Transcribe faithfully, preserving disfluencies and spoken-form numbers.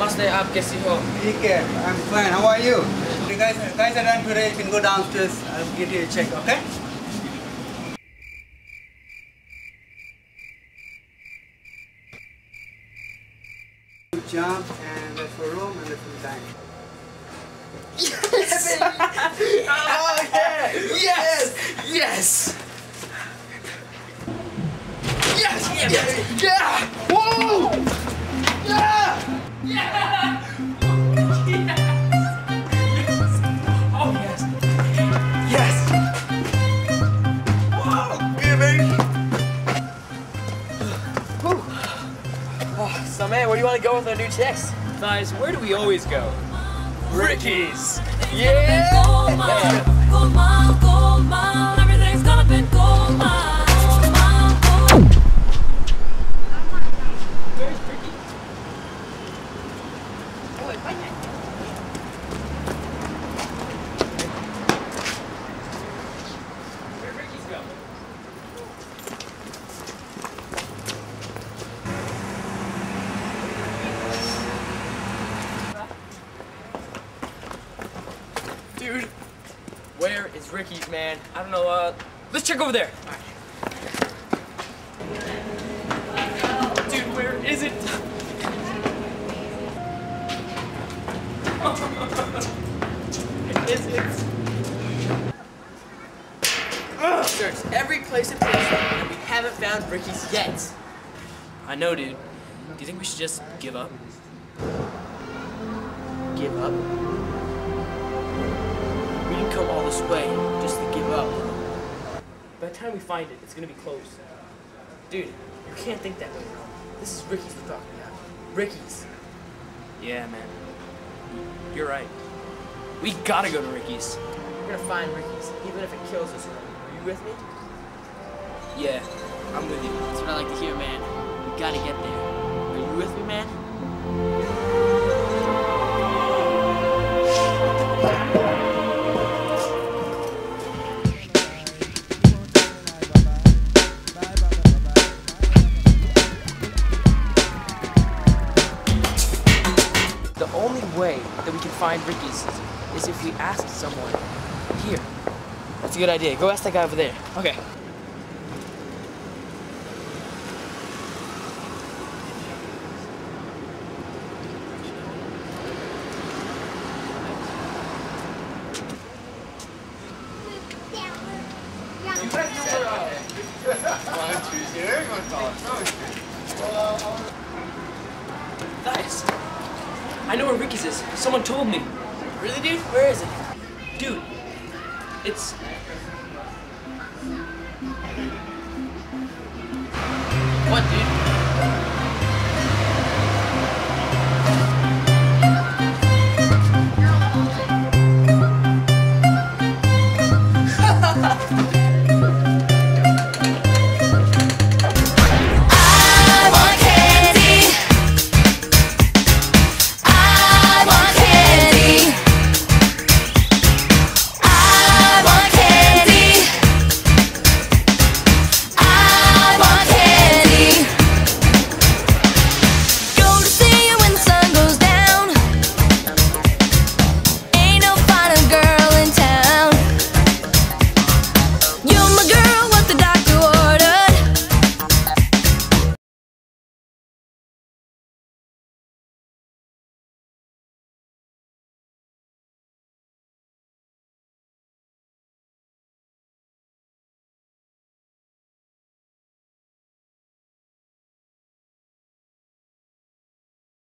Namaste, आप कैसी हो? ठीक है, I'm fine. How are you? The guys, guys are done today. You can go downstairs. I'll get you a check, okay? Jump and that's for room and that's for the dining. Yes! Oh yeah! Yes! Yes! Yes! Yes! Yes! Yeah! Whoa! Yeah! Yeah! Yes! Oh yes! Yes! Whoa! Yeah, baby! Whew. Oh, so man, where do you want to go with our new chicks? Guys, where do we always go? Ricky's! Yeah! Gold mile, gold mile, gold mile, everything's gonna be gold mile, gold mile, gold. Where's Ricky? Oh, it's right there. Where'd Ricky's go? Dude, where is Ricky's, man? I don't know, uh, let's check over there. All right. Dude, where is it? Where is it? Ugh. Searched every place in place, and we haven't found Ricky's yet. I know, dude. Do you think we should just give up? Give up? We didn't come all this way just to give up. By the time we find it, it's gonna be closed. Dude, you can't think that way. This is Ricky's we're talking about. Ricky's. Yeah, man. You're right. We gotta go to Ricky's. We're gonna find Ricky's, even if it kills us. Are you with me? Yeah, I'm with you. That's what I like to hear, man. We gotta get there. Are you with me, man? The only way that we can find Ricky's is, is if we ask someone here. That's a good idea. Go ask that guy over there. Okay. Guys, I know where Ricky's is. Someone told me. Really, dude? Where is it? Dude, it's... What, dude?